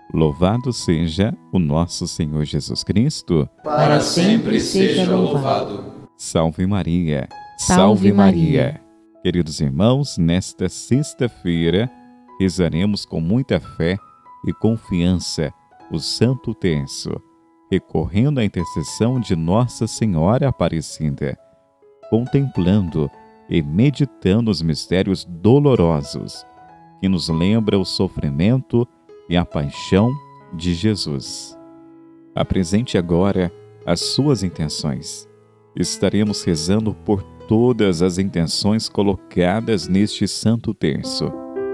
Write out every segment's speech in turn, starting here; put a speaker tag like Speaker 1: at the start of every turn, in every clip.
Speaker 1: Louvado seja o nosso Senhor Jesus Cristo.
Speaker 2: Para sempre seja louvado.
Speaker 1: Salve Maria,
Speaker 2: Salve Maria.
Speaker 1: Queridos irmãos, nesta sexta-feira rezaremos com muita fé e confiança o Santo Terço, recorrendo à intercessão de Nossa Senhora Aparecida, contemplando e meditando os mistérios dolorosos que nos lembra o sofrimento e a paixão de Jesus. Apresente agora as suas intenções. Estaremos rezando por todas as intenções colocadas neste Santo Terço.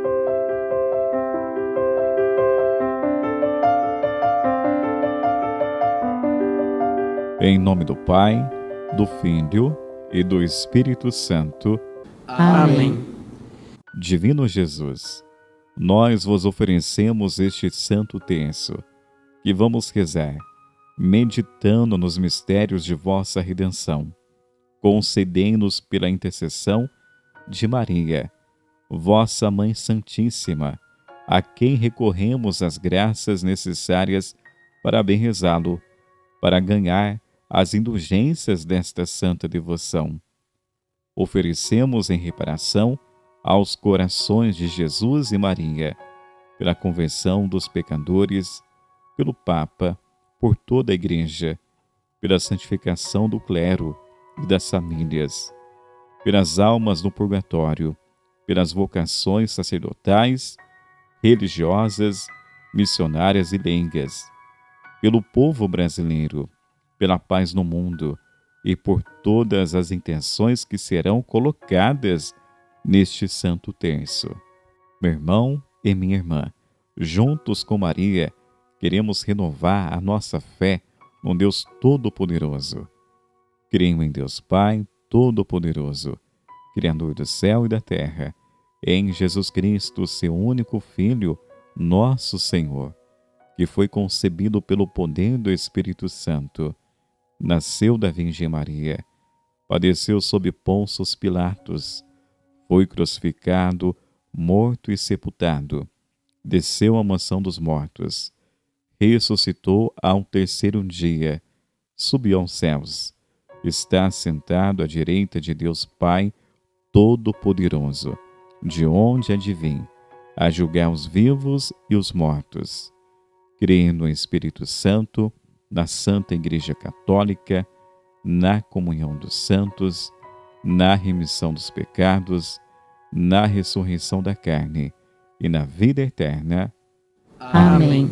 Speaker 1: Em nome do Pai, do Filho e do Espírito Santo.
Speaker 2: Amém.
Speaker 1: Divino Jesus, nós vos oferecemos este Santo Terço, que vamos rezar, meditando nos mistérios de vossa redenção. Concedei-nos pela intercessão de Maria, vossa Mãe Santíssima, a quem recorremos as graças necessárias para bem rezá-lo, para ganhar as indulgências desta santa devoção. Oferecemos em reparação aos corações de Jesus e Maria, pela conversão dos pecadores, pelo Papa, por toda a Igreja, pela santificação do clero e das famílias, pelas almas no purgatório, pelas vocações sacerdotais, religiosas, missionárias e leigas, pelo povo brasileiro, pela paz no mundo e por todas as intenções que serão colocadas neste Santo Terço. Meu irmão e minha irmã, juntos com Maria, queremos renovar a nossa fé no Deus Todo-Poderoso. Creio em Deus Pai Todo-Poderoso, Criador do céu e da terra, em Jesus Cristo, seu único Filho, nosso Senhor, que foi concebido pelo poder do Espírito Santo, nasceu da Virgem Maria, padeceu sob Pôncio Pilatos, foi crucificado, morto e sepultado, desceu à mansão dos mortos, ressuscitou ao terceiro dia, subiu aos céus, está sentado à direita de Deus Pai Todo-Poderoso, de onde há de vir a julgar os vivos e os mortos. Creio no Espírito Santo, na Santa Igreja Católica, na comunhão dos santos, na remissão dos pecados, na ressurreição da carne e na vida eterna.
Speaker 2: Amém.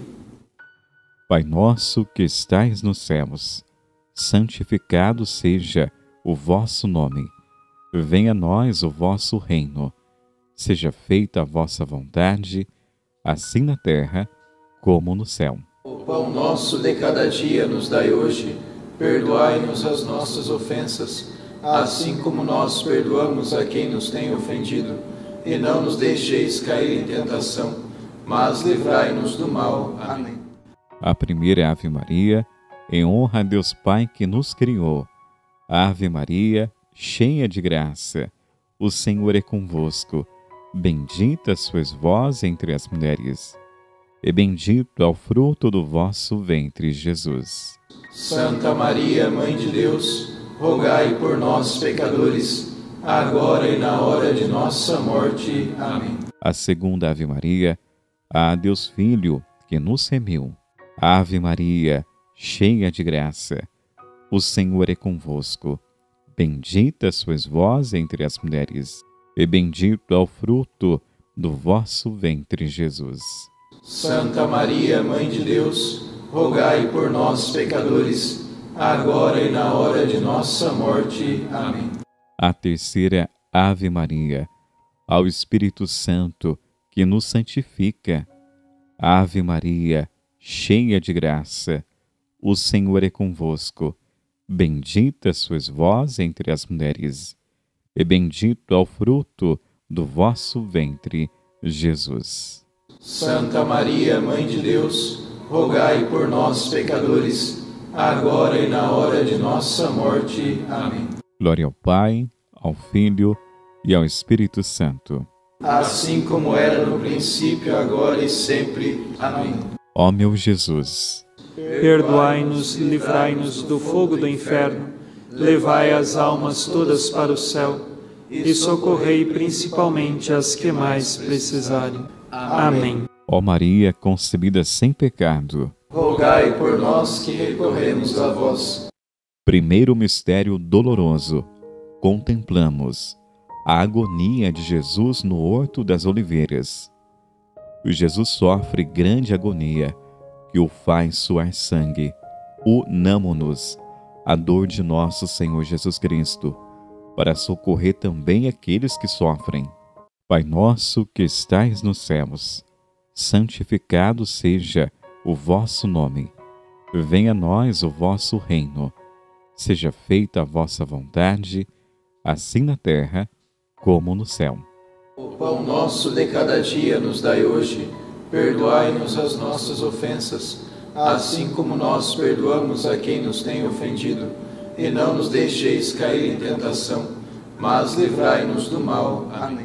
Speaker 1: Pai nosso que estais nos céus, santificado seja o vosso nome. Venha a nós o vosso reino. Seja feita a vossa vontade, assim na terra como no céu.
Speaker 3: O pão nosso de cada dia nos dai hoje. Perdoai-nos as nossas ofensas, assim como nós perdoamos a quem nos tem ofendido. E não nos deixeis cair em tentação, mas livrai-nos do mal. Amém.
Speaker 1: A primeira Ave Maria, em honra a Deus Pai que nos criou. Ave Maria, cheia de graça, o Senhor é convosco. Bendita sois vós entre as mulheres, e bendito é o fruto do vosso ventre, Jesus.
Speaker 3: Santa Maria, Mãe de Deus, rogai por nós, pecadores, agora e na hora de nossa morte. Amém.
Speaker 1: A segunda Ave Maria, a Deus Filho, que nos remiu. Ave Maria, cheia de graça, o Senhor é convosco. Bendita sois vós entre as mulheres, e bendito é o fruto do vosso ventre, Jesus.
Speaker 3: Santa Maria, Mãe de Deus, rogai por nós, pecadores, agora e na hora de nossa morte. Amém.
Speaker 1: A terceira Ave Maria, ao Espírito Santo, que nos santifica. Ave Maria, cheia de graça, o Senhor é convosco. Bendita sois vós entre as mulheres, e bendito é o fruto do vosso ventre, Jesus.
Speaker 3: Santa Maria, Mãe de Deus, rogai por nós, pecadores, agora e na hora de nossa morte. Amém.
Speaker 1: Glória ao Pai, ao Filho e ao Espírito Santo.
Speaker 3: Assim como era no princípio, agora e sempre. Amém.
Speaker 1: Ó meu Jesus,
Speaker 3: perdoai-nos e livrai-nos do fogo do inferno, levai as almas todas para o céu e socorrei principalmente as que mais precisarem. Amém.
Speaker 1: ó Maria concebida sem pecado.
Speaker 3: Rogai por nós que recorremos a vós.
Speaker 1: Primeiro mistério doloroso. Contemplamos a agonia de Jesus no Horto das Oliveiras. Jesus sofre grande agonia que o faz suar sangue. Unamo-nos à dor de nosso Senhor Jesus Cristo, para socorrer também aqueles que sofrem. Pai nosso que estais nos céus, santificado seja o vosso nome. Venha a nós o vosso reino. Seja feita a vossa vontade, assim na terra como no céu.
Speaker 3: O pão nosso de cada dia nos dai hoje. Perdoai-nos as nossas ofensas, assim como nós perdoamos a quem nos tem ofendido. E não nos deixeis cair em tentação, mas livrai-nos do mal. Amém.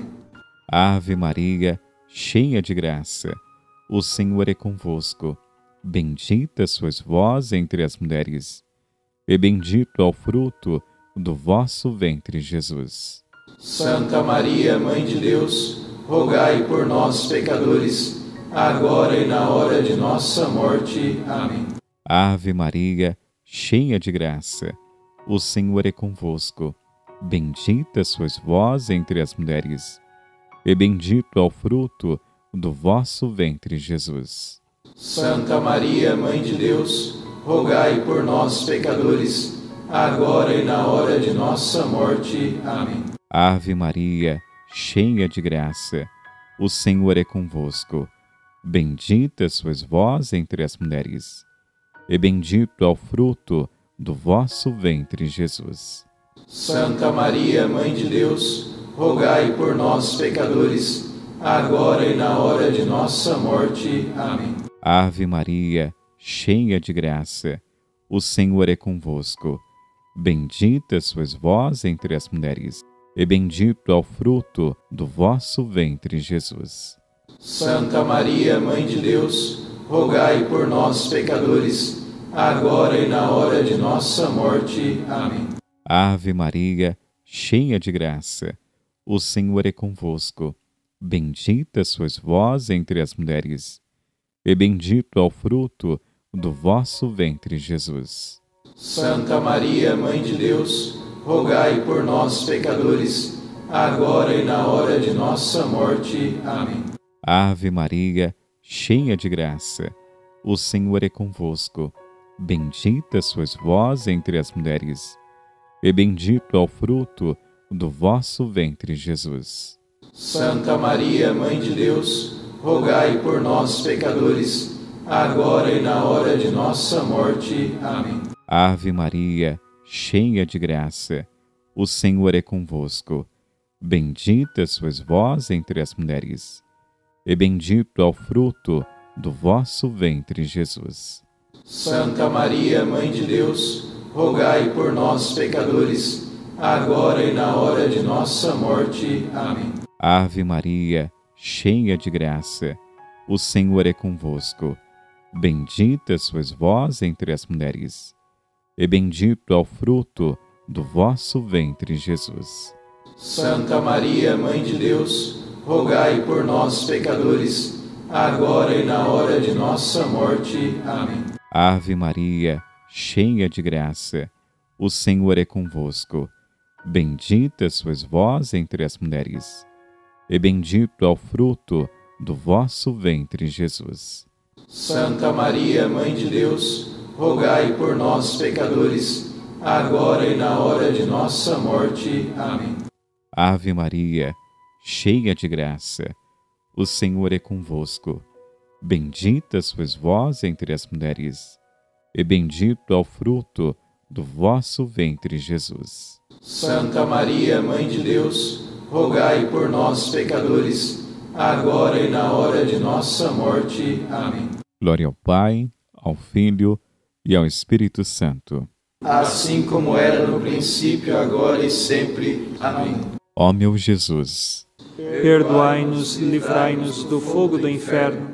Speaker 1: Ave Maria, cheia de graça, o Senhor é convosco. Bendita sois vós entre as mulheres, e bendito é o fruto do vosso ventre, Jesus.
Speaker 3: Santa Maria, Mãe de Deus, rogai por nós, pecadores, agora e na hora de nossa morte. Amém.
Speaker 1: Ave Maria, cheia de graça, o Senhor é convosco. Bendita sois vós entre as mulheres, e bendito é o fruto do vosso ventre, Jesus.
Speaker 3: Santa Maria, Mãe de Deus, rogai por nós, pecadores, agora e na hora de nossa morte. Amém.
Speaker 1: Ave Maria, cheia de graça, o Senhor é convosco. Bendita sois vós entre as mulheres, e bendito é o fruto do vosso ventre, Jesus.
Speaker 3: Santa Maria, Mãe de Deus, rogai por nós, pecadores, agora e na hora de nossa morte. Amém.
Speaker 1: Ave Maria, cheia de graça, o Senhor é convosco. Bendita sois vós entre as mulheres, e bendito é o fruto do vosso ventre, Jesus.
Speaker 3: Santa Maria, Mãe de Deus, rogai por nós, pecadores, agora e na hora de nossa morte. Amém.
Speaker 1: Ave Maria, cheia de graça, o Senhor é convosco. Bendita sois vós entre as mulheres, e bendito é o fruto do vosso ventre, Jesus.
Speaker 3: Santa Maria, Mãe de Deus, rogai por nós, pecadores, agora e na hora de nossa morte. Amém.
Speaker 1: Ave Maria, cheia de graça, o Senhor é convosco. Bendita sois vós entre as mulheres, e bendito é o fruto do vosso ventre, Jesus.
Speaker 3: Santa Maria, Mãe de Deus, rogai por nós, pecadores, agora e na hora de nossa morte. Amém.
Speaker 1: Ave Maria, cheia de graça, o Senhor é convosco. Bendita sois vós entre as mulheres, e bendito é o fruto do vosso ventre, Jesus.
Speaker 3: Santa Maria, Mãe de Deus, rogai por nós, pecadores, agora e na hora de nossa morte. Amém.
Speaker 1: Ave Maria, cheia de graça, o Senhor é convosco. Bendita sois vós entre as mulheres, e bendito é o fruto do vosso ventre, Jesus.
Speaker 3: Santa Maria, Mãe de Deus, rogai por nós, pecadores, agora e na hora de nossa morte. Amém.
Speaker 1: Ave Maria, cheia de graça, o Senhor é convosco. Bendita sois vós entre as mulheres, e bendito é o fruto do vosso ventre, Jesus.
Speaker 3: Santa Maria, Mãe de Deus, rogai por nós, pecadores, agora e na hora de nossa morte. Amém.
Speaker 1: Ave Maria, cheia de graça, o Senhor é convosco. Bendita sois vós entre as mulheres, e bendito é o fruto do vosso ventre, Jesus.
Speaker 3: Santa Maria, Mãe de Deus, rogai por nós, pecadores, agora e na hora de nossa morte. Amém.
Speaker 1: Glória ao Pai, ao Filho e ao Espírito Santo.
Speaker 3: Assim como era no princípio, agora e sempre. Amém.
Speaker 1: Ó meu Jesus,
Speaker 4: perdoai-nos e livrai-nos do fogo do inferno,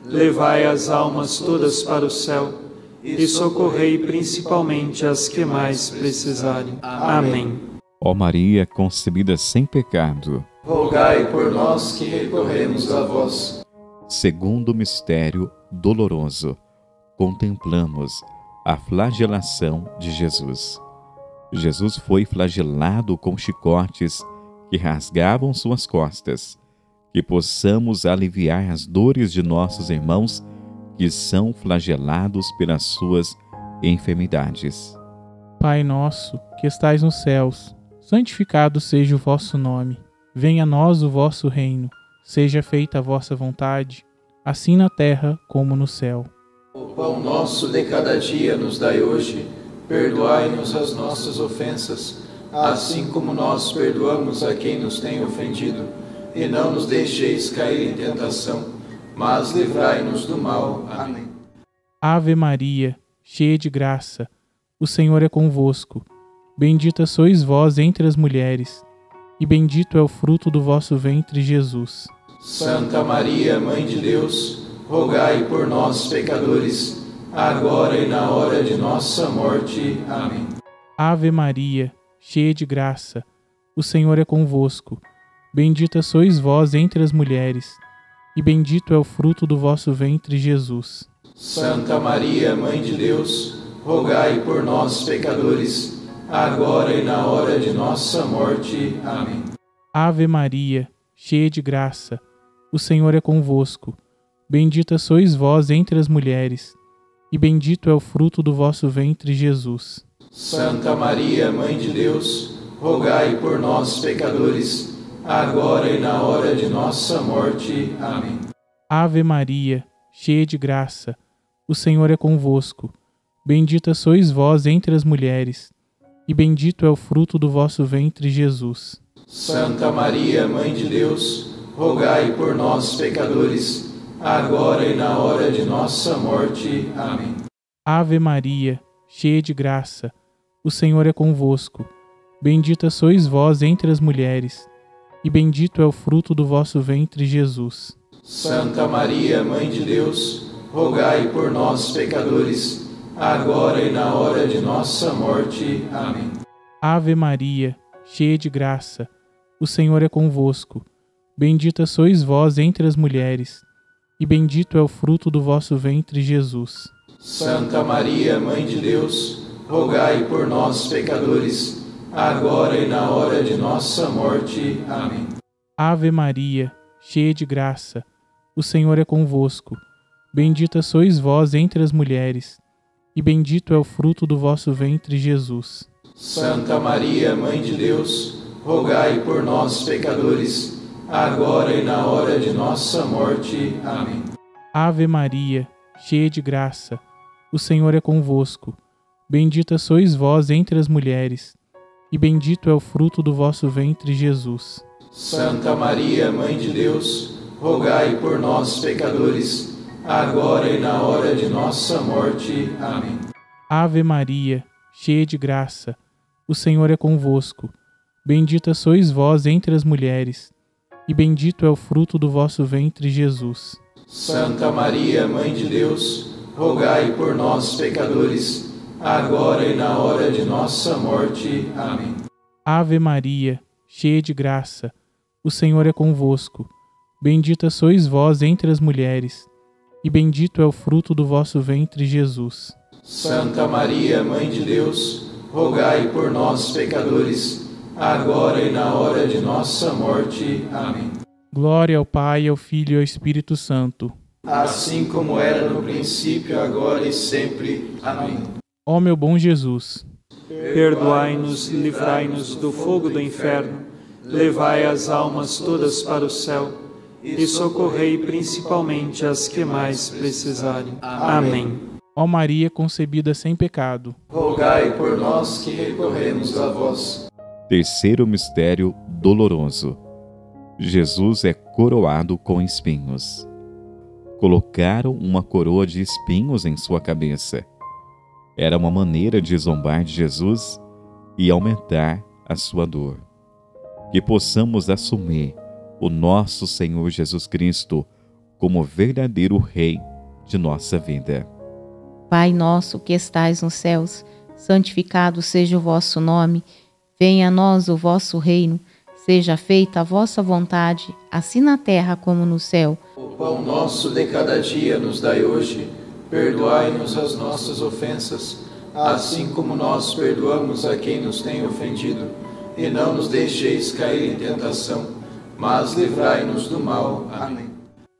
Speaker 3: levai as almas todas para o céu e socorrei principalmente as que mais precisarem. Amém.
Speaker 1: Ó Maria concebida sem pecado,
Speaker 3: Rogai por nós que recorremos a vós.
Speaker 1: segundo mistério doloroso, contemplamos a flagelação de Jesus. Jesus foi flagelado com chicotes que rasgavam suas costas, que possamos aliviar as dores de nossos irmãos que são flagelados pelas suas enfermidades.
Speaker 4: Pai nosso, que estais nos céus, santificado seja o vosso nome. Venha a nós o vosso reino. Seja feita a vossa vontade, assim na terra como no céu.
Speaker 3: O pão nosso de cada dia nos dai hoje. Perdoai-nos as nossas ofensas, assim como nós perdoamos a quem nos tem ofendido. E não nos deixeis cair em tentação, mas livrai-nos do mal. Amém.
Speaker 4: Ave Maria, cheia de graça, o Senhor é convosco. Bendita sois vós entre as mulheres, e bendito é o fruto do vosso ventre, Jesus.
Speaker 3: Santa Maria, Mãe de Deus, rogai por nós, pecadores, agora e na hora de nossa morte. Amém.
Speaker 4: Ave Maria, cheia de graça, o Senhor é convosco. Bendita sois vós entre as mulheres, e bendito é o fruto do vosso ventre, Jesus.
Speaker 3: Santa Maria, Mãe de Deus, rogai por nós, pecadores, agora e na hora de nossa morte. Amém.
Speaker 4: Ave Maria, cheia de graça, o Senhor é convosco. Bendita sois vós entre as mulheres, e bendito é o fruto do vosso ventre, Jesus.
Speaker 3: Santa Maria, Mãe de Deus, rogai por nós, pecadores, agora e na hora de nossa morte. Amém.
Speaker 4: Ave Maria, cheia de graça, o Senhor é convosco. Bendita sois vós entre as mulheres, e bendito é o fruto do vosso ventre, Jesus.
Speaker 3: Santa Maria, Mãe de Deus, rogai por nós, pecadores, agora e na hora de nossa morte. Amém.
Speaker 4: Ave Maria, cheia de graça, o Senhor é convosco. Bendita sois vós entre as mulheres, e bendito é o fruto do vosso ventre, Jesus.
Speaker 3: Santa Maria, Mãe de Deus, rogai por nós, pecadores, agora e na hora de nossa morte. Amém.
Speaker 4: Ave Maria, cheia de graça, o Senhor é convosco. Bendita sois vós entre as mulheres, e bendito é o fruto do vosso ventre, Jesus.
Speaker 3: Santa Maria, Mãe de Deus, rogai por nós, pecadores, agora e na hora de nossa morte. Amém.
Speaker 4: Ave Maria, cheia de graça, o Senhor é convosco. Bendita sois vós entre as mulheres, e bendito é o fruto do vosso ventre, Jesus.
Speaker 3: Santa Maria, Mãe de Deus, rogai por nós, pecadores, agora e na hora de nossa morte. Amém.
Speaker 4: Ave Maria, cheia de graça, o Senhor é convosco. Bendita sois vós entre as mulheres, e bendito é o fruto do vosso ventre, Jesus.
Speaker 3: Santa Maria, Mãe de Deus, rogai por nós, pecadores, agora e na hora de nossa morte. Amém.
Speaker 4: Ave Maria, cheia de graça, o Senhor é convosco. Bendita sois vós entre as mulheres, e bendito é o fruto do vosso ventre, Jesus.
Speaker 3: Santa Maria, Mãe de Deus, rogai por nós, pecadores, agora e na hora de nossa morte. Amém.
Speaker 4: Ave Maria, cheia de graça, o Senhor é convosco. Bendita sois vós entre as mulheres, e bendito é o fruto do vosso ventre, Jesus.
Speaker 3: Santa Maria, Mãe de Deus, rogai por nós, pecadores, agora e na hora de nossa morte. Amém.
Speaker 4: Glória ao Pai, ao Filho e ao Espírito Santo.
Speaker 3: Assim como era no princípio, agora e sempre. Amém.
Speaker 4: Ó meu bom Jesus,
Speaker 5: perdoai-nos e livrai-nos do fogo do inferno, levai as almas todas para o céu e socorrei principalmente as que mais precisarem. Amém.
Speaker 4: ó Maria concebida sem pecado,
Speaker 3: Rogai por nós que recorremos a vós.
Speaker 1: Terceiro mistério doloroso. Jesus é coroado com espinhos. Colocaram uma coroa de espinhos em sua cabeça. Era uma maneira de zombar de Jesus e aumentar a sua dor. Que possamos assumir o nosso Senhor Jesus Cristo como verdadeiro Rei de nossa vida.
Speaker 2: Pai nosso que estais nos céus, santificado seja o vosso nome. Venha a nós o vosso reino. Seja feita a vossa vontade, assim na terra como no céu.
Speaker 3: O pão nosso de cada dia nos dai hoje. Perdoai-nos as nossas ofensas, assim como nós perdoamos a quem nos tem ofendido. E não nos deixeis cair em tentação, mas livrai-nos do mal. Amém.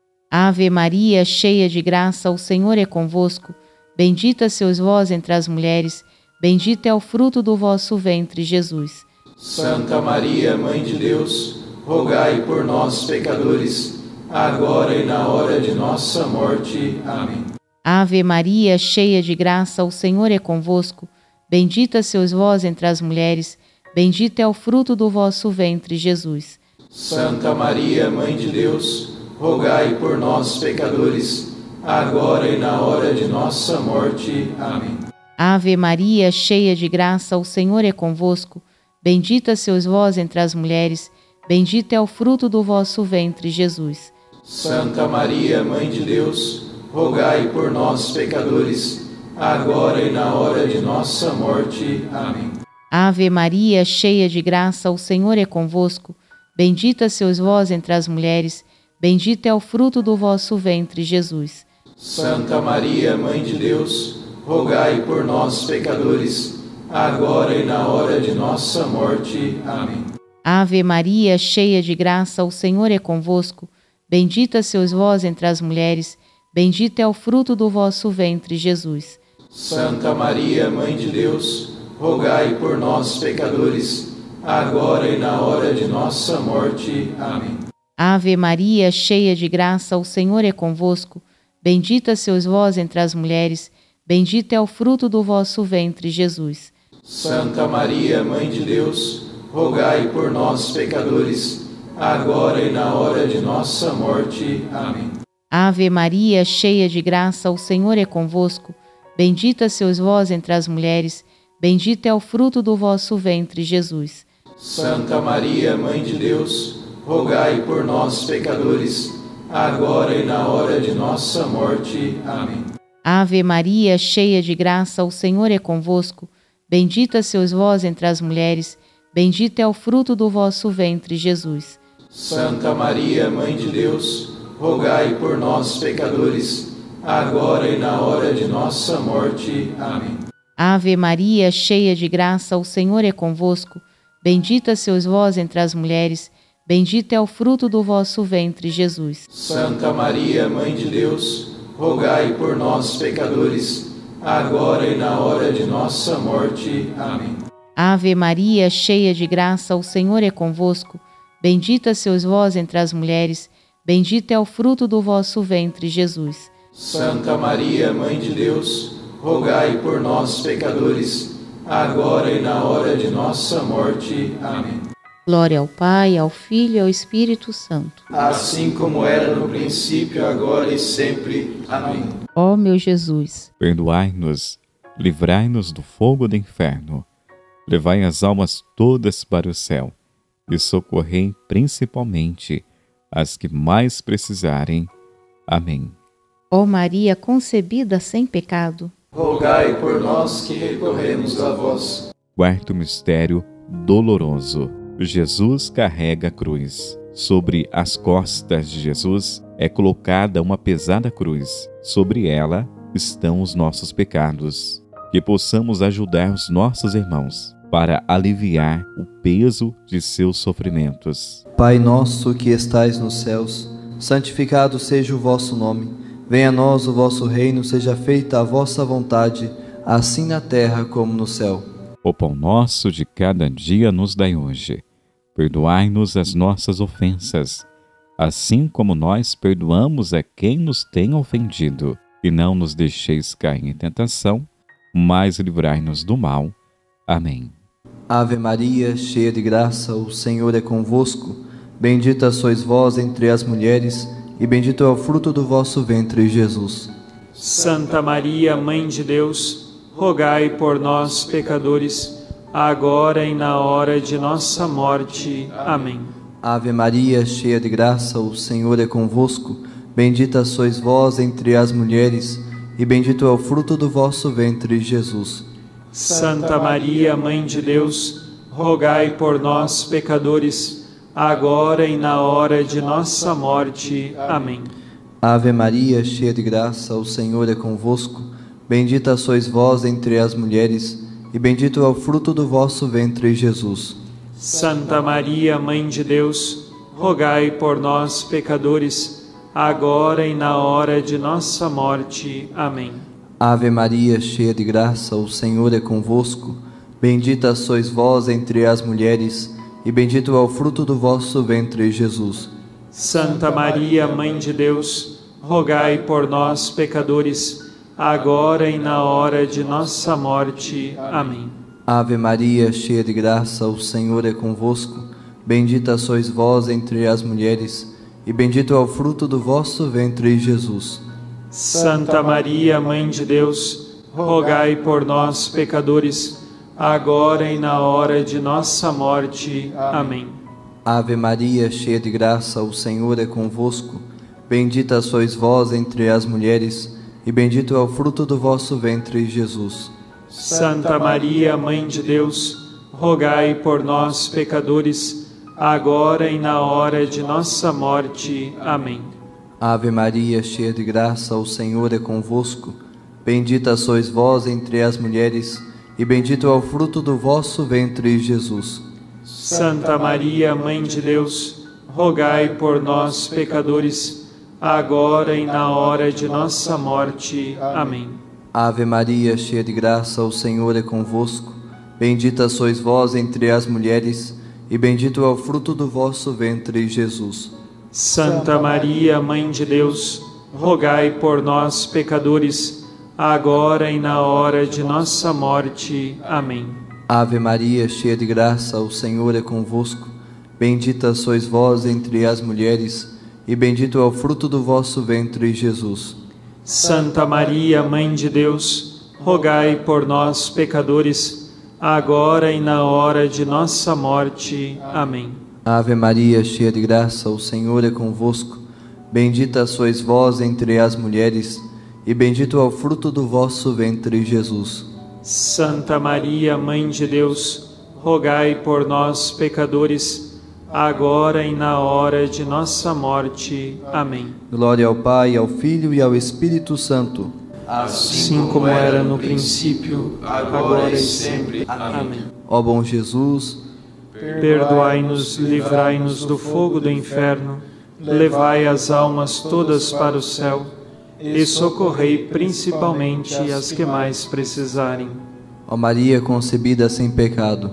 Speaker 2: Ave Maria, cheia de graça, o Senhor é convosco. Bendita sois vós entre as mulheres, bendito é o fruto do vosso ventre, Jesus.
Speaker 3: Santa Maria, Mãe de Deus, rogai por nós, pecadores, agora e na hora de nossa morte. Amém.
Speaker 2: Ave Maria, cheia de graça, o Senhor é convosco. Bendita sois vós entre as mulheres, bendito é o fruto do vosso ventre, Jesus.
Speaker 3: Santa Maria, Mãe de Deus, rogai por nós, pecadores, agora e na hora de nossa morte. Amém.
Speaker 2: Ave Maria, cheia de graça, o Senhor é convosco. Bendita sois vós entre as mulheres, bendito é o fruto do vosso ventre, Jesus.
Speaker 3: Santa Maria, Mãe de Deus, rogai por nós, pecadores, agora e na hora de nossa morte. Amém.
Speaker 2: Ave Maria, cheia de graça, o Senhor é convosco. Bendita sois vós entre as mulheres, bendito é o fruto do vosso ventre, Jesus.
Speaker 3: Santa Maria, Mãe de Deus, rogai por nós, pecadores, agora e na hora de nossa morte. Amém.
Speaker 2: Ave Maria, cheia de graça, o Senhor é convosco. Bendita sois vós entre as mulheres, bendito é o fruto do vosso ventre, Jesus.
Speaker 3: Santa Maria, Mãe de Deus, rogai por nós, pecadores, agora e na hora de nossa morte. Amém.
Speaker 2: Ave Maria, cheia de graça, o Senhor é convosco. Bendita sois vós entre as mulheres, bendito é o fruto do vosso ventre, Jesus.
Speaker 3: Santa Maria, Mãe de Deus, rogai por nós, pecadores, agora e na hora de nossa morte. Amém.
Speaker 2: Ave Maria, cheia de graça, o Senhor é convosco. Bendita sois vós entre as mulheres, bendito é o fruto do vosso ventre, Jesus.
Speaker 3: Santa Maria, Mãe de Deus, rogai por nós, pecadores, agora e na hora de nossa morte. Amém.
Speaker 2: Ave Maria, cheia de graça, o Senhor é convosco. Bendita sois vós entre as mulheres, bendito é o fruto do vosso ventre, Jesus.
Speaker 3: Santa Maria, Mãe de Deus, rogai por nós, pecadores, agora e na hora de nossa morte. Amém.
Speaker 2: Ave Maria, cheia de graça, o Senhor é convosco. Bendita sois vós entre as mulheres, bendito é o fruto do vosso ventre, Jesus.
Speaker 3: Santa Maria, Mãe de Deus, rogai por nós, pecadores, agora e na hora de nossa morte. Amém.
Speaker 2: Ave Maria, cheia de graça, o Senhor é convosco. Bendita sois vós entre as mulheres, bendito é o fruto do vosso ventre, Jesus.
Speaker 3: Santa Maria, Mãe de Deus, rogai por nós, pecadores, agora e na hora de nossa morte. Amém.
Speaker 2: Glória ao Pai, ao Filho e ao Espírito Santo.
Speaker 3: Assim como era no princípio, agora e sempre. Amém.
Speaker 2: Ó meu Jesus,
Speaker 1: Perdoai-nos, livrai-nos do fogo do inferno, levai as almas todas para o céu e socorrei principalmente as que mais precisarem. Amém.
Speaker 2: ó Maria concebida sem pecado,
Speaker 3: Rogai por nós que recorremos a vós.
Speaker 1: Quarto mistério doloroso. Jesus carrega a cruz. Sobre as costas de Jesus é colocada uma pesada cruz. Sobre ela estão os nossos pecados. Que possamos ajudar os nossos irmãos para aliviar o peso de seus sofrimentos.
Speaker 6: Pai nosso que estais nos céus, santificado seja o vosso nome. Venha a nós o vosso reino, seja feita a vossa vontade, assim na terra como no céu.
Speaker 1: O pão nosso de cada dia nos dai hoje. Perdoai-nos as nossas ofensas, assim como nós perdoamos a quem nos tem ofendido. E não nos deixeis cair em tentação, mas livrai-nos do mal. Amém.
Speaker 6: Ave Maria, cheia de graça, o Senhor é convosco. Bendita sois vós entre as mulheres, e bendito é o fruto do vosso ventre, Jesus.
Speaker 5: Santa Maria, Mãe de Deus, rogai por nós, pecadores, agora e na hora de nossa morte. Amém.
Speaker 6: Ave Maria, cheia de graça, o Senhor é convosco. Bendita sois vós entre as mulheres, e bendito é o fruto do vosso ventre, Jesus.
Speaker 5: Santa Maria, Mãe de Deus, rogai por nós, pecadores, agora e na hora de nossa morte. Amém.
Speaker 6: Ave Maria, cheia de graça, o Senhor é convosco. Bendita sois vós entre as mulheres, e bendito é o fruto do vosso ventre, Jesus.
Speaker 5: Santa Maria, Mãe de Deus, rogai por nós, pecadores, agora e na hora de nossa morte. Amém.
Speaker 6: Ave Maria, cheia de graça, o Senhor é convosco. Bendita sois vós entre as mulheres, e bendito é o fruto do vosso ventre, Jesus.
Speaker 5: Santa Maria, Mãe de Deus, rogai por nós, pecadores, agora e na hora de nossa morte. Amém.
Speaker 6: Ave Maria, cheia de graça, o Senhor é convosco. Bendita sois vós entre as mulheres, e bendito é o fruto do vosso ventre, Jesus.
Speaker 5: Santa Maria, Mãe de Deus, rogai por nós, pecadores, agora e na hora de nossa morte. Amém.
Speaker 6: Ave Maria, cheia de graça, o Senhor é convosco. Bendita sois vós entre as mulheres, e bendito é o fruto do vosso ventre, Jesus.
Speaker 5: Santa Maria, Mãe de Deus, rogai por nós, pecadores, agora e na hora de nossa morte. Amém.
Speaker 6: Ave Maria, cheia de graça, o Senhor é convosco. Bendita sois vós entre as mulheres, e bendito é o fruto do vosso ventre, Jesus.
Speaker 5: Santa Maria, Mãe de Deus, rogai por nós, pecadores, agora e na hora de nossa morte. Amém.
Speaker 6: Ave Maria, cheia de graça, o Senhor é convosco. Bendita sois vós entre as mulheres, e bendito é o fruto do vosso ventre, Jesus.
Speaker 5: Santa Maria, Mãe de Deus, rogai por nós, pecadores, agora e na hora de nossa morte. Amém.
Speaker 6: Ave Maria, cheia de graça, o Senhor é convosco. Bendita sois vós entre as mulheres, e bendito é o fruto do vosso ventre, Jesus.
Speaker 5: Santa Maria, Mãe de Deus, rogai por nós, pecadores, agora e na hora de nossa morte. Amém.
Speaker 6: Ave Maria, cheia de graça, o Senhor é convosco. Bendita sois vós entre as mulheres, e bendito é o fruto do vosso ventre, Jesus.
Speaker 5: Santa Maria, Mãe de Deus, rogai por nós, pecadores, agora e na hora de nossa morte. Amém.
Speaker 6: Glória ao Pai, ao Filho e ao Espírito Santo.
Speaker 5: Assim como era no princípio, agora e sempre. Amém.
Speaker 6: Ó bom Jesus,
Speaker 5: perdoai-nos, livrai-nos do fogo do inferno, levai as almas todas para o céu e socorrei principalmente as que mais precisarem.
Speaker 6: ó Maria concebida sem pecado,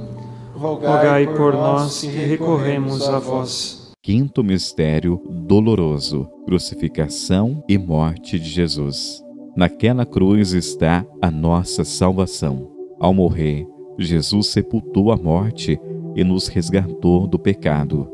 Speaker 5: Rogai por nós que recorremos a vós.
Speaker 1: Quinto mistério doloroso: crucificação e morte de Jesus. Naquela cruz está a nossa salvação. Ao morrer, Jesus sepultou a morte e nos resgatou do pecado.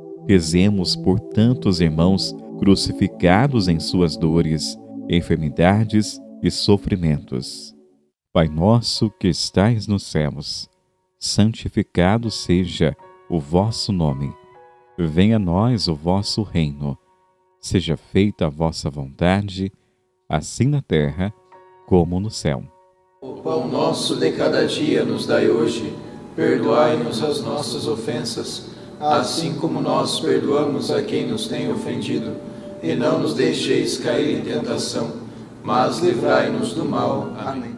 Speaker 1: Rezemos por tantos irmãos crucificados em suas dores, enfermidades e sofrimentos. Pai nosso que estais nos céus, santificado seja o vosso nome. Venha a nós o vosso reino. Seja feita a vossa vontade, assim na terra como no céu.
Speaker 3: O pão nosso de cada dia nos dai hoje. Perdoai-nos as nossas ofensas, assim como nós perdoamos a quem nos tem ofendido. E não nos deixeis cair em tentação, mas livrai-nos do mal. Amém.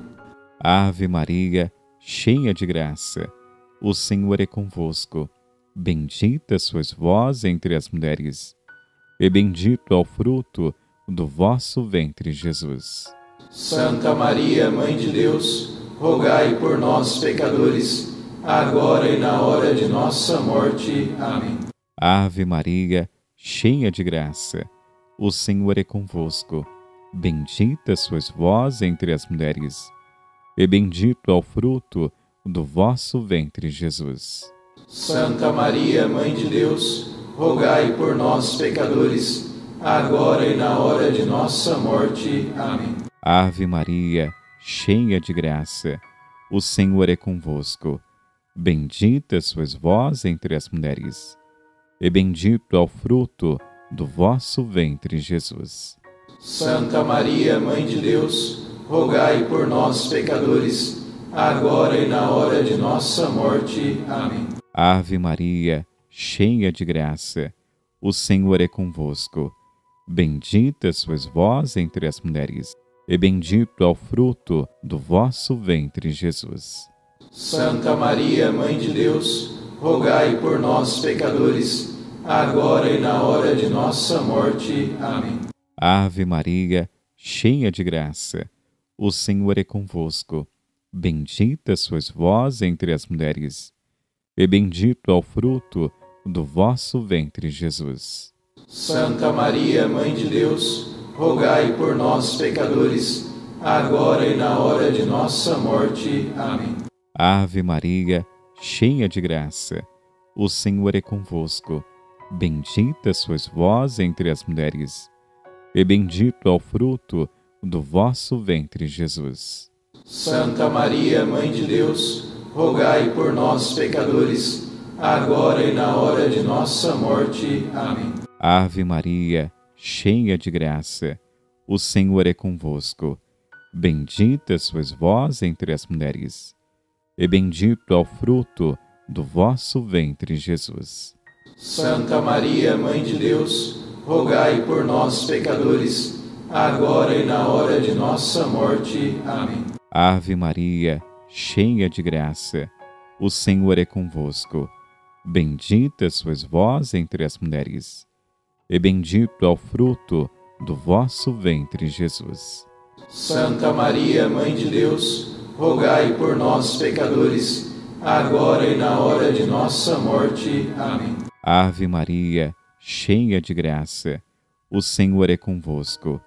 Speaker 1: Ave Maria, cheia de graça, o Senhor é convosco. Bendita sois vós entre as mulheres, e bendito é o fruto do vosso ventre, Jesus.
Speaker 3: Santa Maria, Mãe de Deus, rogai por nós, pecadores, agora e na hora de nossa morte. Amém.
Speaker 1: Ave Maria, cheia de graça, o Senhor é convosco. Bendita sois vós entre as mulheres, e bendito é o fruto do vosso ventre, Jesus.
Speaker 3: Santa Maria, Mãe de Deus, rogai por nós, pecadores, agora e na hora de nossa morte. Amém.
Speaker 1: Ave Maria, cheia de graça, o Senhor é convosco. Bendita sois vós entre as mulheres, e bendito é o fruto do vosso ventre, Jesus.
Speaker 3: Santa Maria, Mãe de Deus, rogai por nós, pecadores, agora e na hora de nossa morte. Amém.
Speaker 1: Ave Maria, cheia de graça, o Senhor é convosco. Bendita sois vós entre as mulheres, e bendito é o fruto do vosso ventre, Jesus.
Speaker 3: Santa Maria, Mãe de Deus, rogai por nós, pecadores, agora e na hora de nossa morte. Amém.
Speaker 1: Ave Maria, cheia de graça, o Senhor é convosco. Bendita sois vós entre as mulheres, e bendito é o fruto do vosso ventre, Jesus.
Speaker 3: Santa Maria, Mãe de Deus, rogai por nós, pecadores, agora e na hora de nossa morte. Amém.
Speaker 1: Ave Maria, cheia de graça, o Senhor é convosco. Bendita sois vós entre as mulheres, e bendito é o fruto do vosso ventre, Jesus.
Speaker 3: Santa Maria, Mãe de Deus, rogai por nós, pecadores, agora e na hora de nossa morte. Amém.
Speaker 1: Ave Maria, cheia de graça, o Senhor é convosco. Bendita sois vós entre as mulheres, e bendito é o fruto do vosso ventre, Jesus.
Speaker 3: Santa Maria, Mãe de Deus, rogai por nós, pecadores, agora e na hora de nossa morte. Amém.
Speaker 1: Ave Maria, cheia de graça, o Senhor é convosco. Bendita sois vós entre as mulheres, e bendito é o fruto do vosso ventre, Jesus.
Speaker 3: Santa Maria, Mãe de Deus, rogai por nós, pecadores, agora e na hora de nossa morte. Amém.
Speaker 1: Ave Maria, cheia de graça, o Senhor é convosco.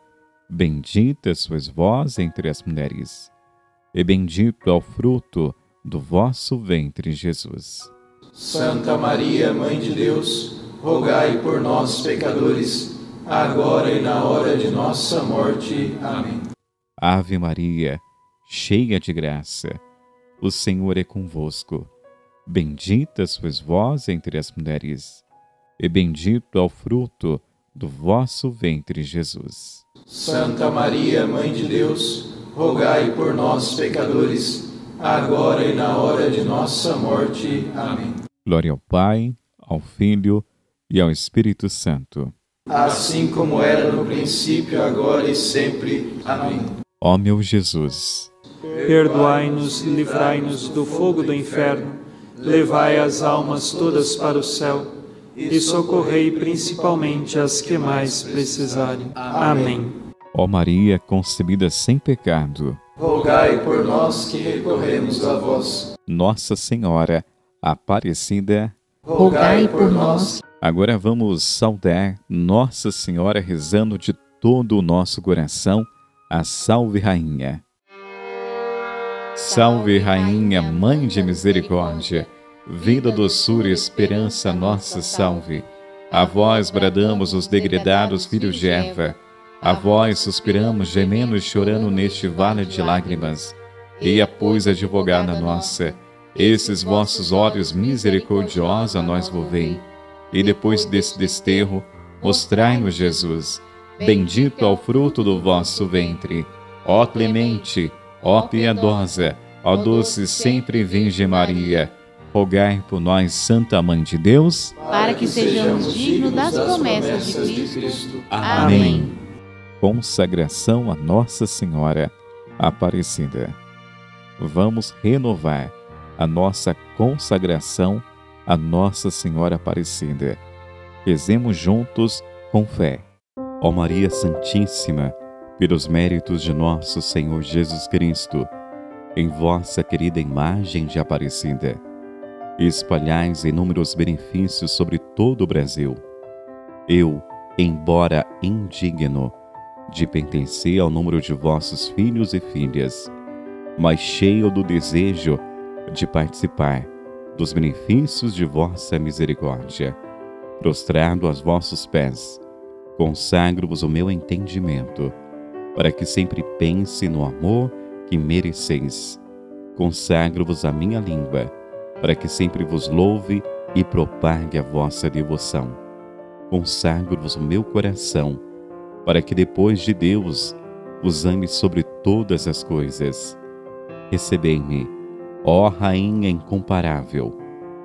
Speaker 1: Bendita sois vós entre as mulheres, e bendito é o fruto do vosso ventre, Jesus.
Speaker 3: Santa Maria, Mãe de Deus, rogai por nós, pecadores, agora e na hora de nossa morte. Amém.
Speaker 1: Ave Maria, cheia de graça, o Senhor é convosco. Bendita sois vós entre as mulheres, e bendito é o fruto do vosso ventre, Jesus.
Speaker 3: Santa Maria, Mãe de Deus, rogai por nós, pecadores, agora e na hora de nossa morte. Amém.
Speaker 1: Glória ao Pai, ao Filho e ao Espírito Santo.
Speaker 3: Assim como era no princípio, agora e sempre. Amém.
Speaker 1: Ó meu Jesus,
Speaker 5: perdoai-nos e livrai-nos do fogo do inferno, levai as almas todas para o céu e socorrei principalmente as que mais precisarem. Amém.
Speaker 1: ó Maria concebida sem pecado,
Speaker 3: Rogai por nós que recorremos a vós.
Speaker 1: Nossa Senhora Aparecida,
Speaker 2: rogai por nós.
Speaker 1: agora vamos saudar Nossa Senhora rezando de todo o nosso coração a Salve Rainha. Salve Rainha, Mãe de Misericórdia, vida, doçura e esperança, nossa salve. A vós bradamos os degredados filhos de Eva, a vós suspiramos gemendo e chorando neste vale de lágrimas. Eia, pois, advogada nossa, esses vossos olhos misericordiosos a nós volvei, e depois desse desterro, mostrai-nos Jesus. Bendito é o fruto do vosso ventre. Ó clemente, ó piedosa, ó doce sempre Virgem Maria, rogai por nós, Santa Mãe de Deus,
Speaker 2: Para que sejamos dignos das promessas de Cristo. Amém.
Speaker 1: Consagração a Nossa Senhora Aparecida. Vamos renovar a nossa consagração a Nossa Senhora Aparecida. Rezemos juntos com fé. Ó Maria Santíssima, pelos méritos de nosso Senhor Jesus Cristo, em vossa querida imagem de Aparecida, espalhais inúmeros benefícios sobre todo o Brasil. Eu, embora indigno de pertencer ao número de vossos filhos e filhas, mas cheio do desejo de participar dos benefícios de vossa misericórdia, prostrado aos vossos pés, consagro-vos o meu entendimento, para que sempre pense no amor que mereceis. Consagro-vos a minha língua, para que sempre vos louve e propague a vossa devoção. consagro-vos o meu coração, para que depois de Deus os ame sobre todas as coisas. Recebei-me, ó Rainha incomparável,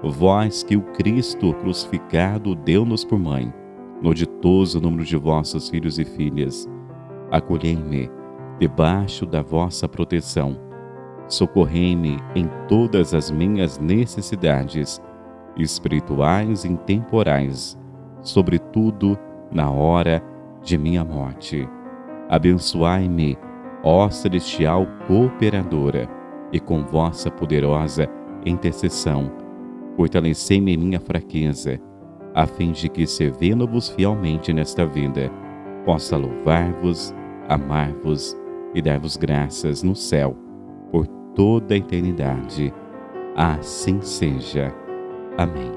Speaker 1: vós que o Cristo crucificado deu-nos por mãe, no ditoso número de vossos filhos e filhas. Acolhei-me debaixo da vossa proteção. Socorrei-me em todas as minhas necessidades, espirituais e temporais, sobretudo na hora de minha morte. Abençoai-me, ó celestial cooperadora, e com vossa poderosa intercessão, fortalecei-me em minha fraqueza, a fim de que, servindo-vos fielmente nesta vida, possa louvar-vos, amar-vos e dar-vos graças no céu, por toda a eternidade. Assim seja. Amém.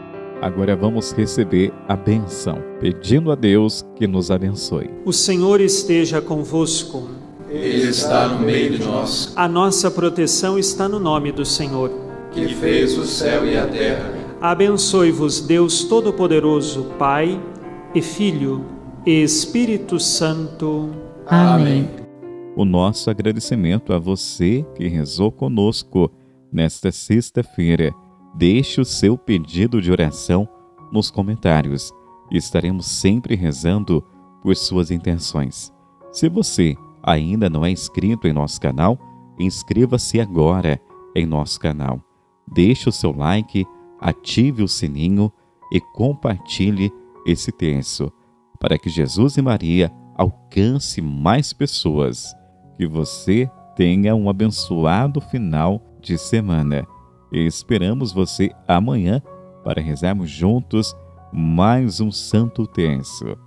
Speaker 1: Agora vamos receber a bênção, pedindo a Deus que nos abençoe.
Speaker 5: O Senhor esteja convosco.
Speaker 3: Ele está no meio de nós,
Speaker 5: A nossa proteção está no nome do Senhor.
Speaker 3: que fez o céu e a terra.
Speaker 5: Abençoe-vos Deus Todo-Poderoso, Pai e Filho e Espírito Santo.
Speaker 2: Amém.
Speaker 1: O nosso agradecimento a você que rezou conosco nesta sexta-feira. Deixe o seu pedido de oração nos comentários. Estaremos sempre rezando por suas intenções. Se você ainda não é inscrito em nosso canal, inscreva-se agora em nosso canal. Deixe o seu like, ative o sininho e compartilhe esse texto, para que Jesus e Maria alcance mais pessoas. Que você tenha um abençoado final de semana. E esperamos você amanhã para rezarmos juntos mais um Santo Terço.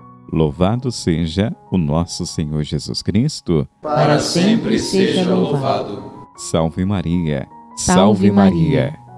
Speaker 1: Louvado seja o nosso Senhor Jesus Cristo.
Speaker 3: Para sempre seja louvado.
Speaker 1: Salve Maria.
Speaker 2: Salve Maria.